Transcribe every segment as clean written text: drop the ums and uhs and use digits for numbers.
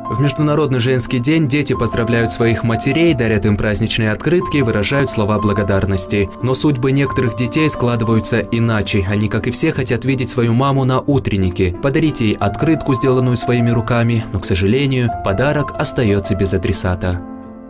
В Международный женский день дети поздравляют своих матерей, дарят им праздничные открытки и выражают слова благодарности. Но судьбы некоторых детей складываются иначе. Они, как и все, хотят видеть свою маму на утреннике, подарить ей открытку, сделанную своими руками, но, к сожалению, подарок остается без адресата.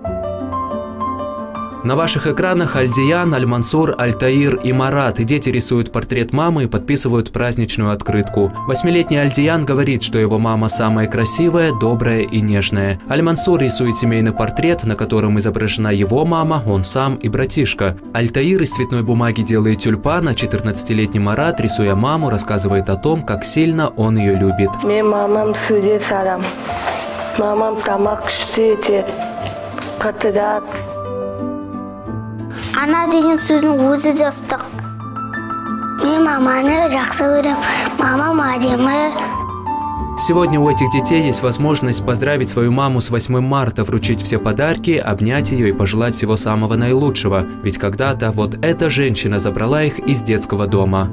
На ваших экранах Альдиян, Аль-Мансур, Аль-Таир и Марат. Дети рисуют портрет мамы и подписывают праздничную открытку. 8-летний Альдиян говорит, что его мама самая красивая, добрая и нежная. Аль-Мансур рисует семейный портрет, на котором изображена его мама, он сам и братишка. Аль-Таир из цветной бумаги делает тюльпан, а 14-летний Марат, рисуя маму, рассказывает о том, как сильно он ее любит. Мамам судит садам. Мамам тамак штетет. Катыдат. Ана деген сөздің өзі де ыстық. Мен маманы жақсы көрем. Мамам әдемі. Сегодня у этих детей есть возможность поздравить свою маму с 8 марта, вручить все подарки, обнять ее и пожелать всего самого наилучшего. Ведь когда-то вот эта женщина забрала их из детского дома.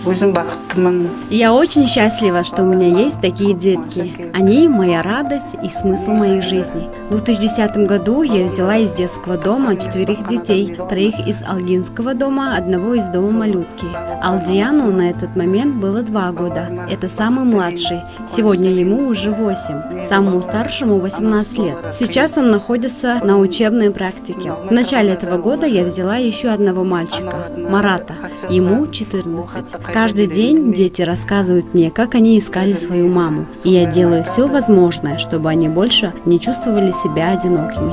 Я очень счастлива, что у меня есть такие детки. Они – моя радость и смысл моей жизни. В 2010 году я взяла из детского дома 4 детей, 3 из Алгинского дома, 1 из дома малютки. Алдияну на этот момент было 2 года. Это самый младший. Сегодня ему уже 8. Самому старшему 18 лет. Сейчас он находится на учебной практике. В начале этого года я взяла еще 1 мальчика, Марата. Ему 14. Каждый день дети рассказывают мне, как они искали свою маму. И я делаю все возможное, чтобы они больше не чувствовали себя одинокими.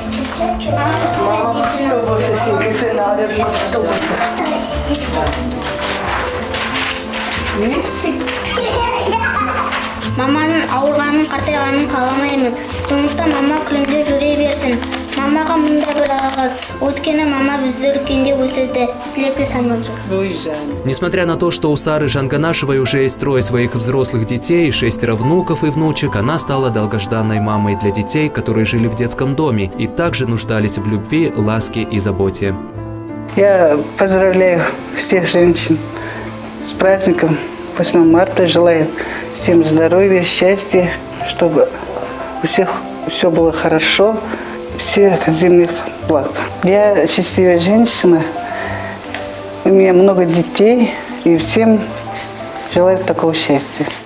Маманың ауырғанын, қартайғанын қаламаймын. Сондықтан мама күлімдеп жүре берсін. Мамаға мында бір алғыз. Өткені мама бізді үлкенде өсірді. Тілектес Аль-Мансур. Несмотря на то, что у Сары Жанганашевой уже есть 3 своих взрослых детей и 6 внуков и внучек, она стала долгожданной мамой для детей, которые жили в детском доме и также нуждались в любви, ласке и заботе. Я поздравляю всех женщин с праздником 8 марта. Желаю всем здоровья, счастья, чтобы у всех все было хорошо, всех земных благ. Я счастливая женщина, у меня много детей, и всем желаю такого счастья.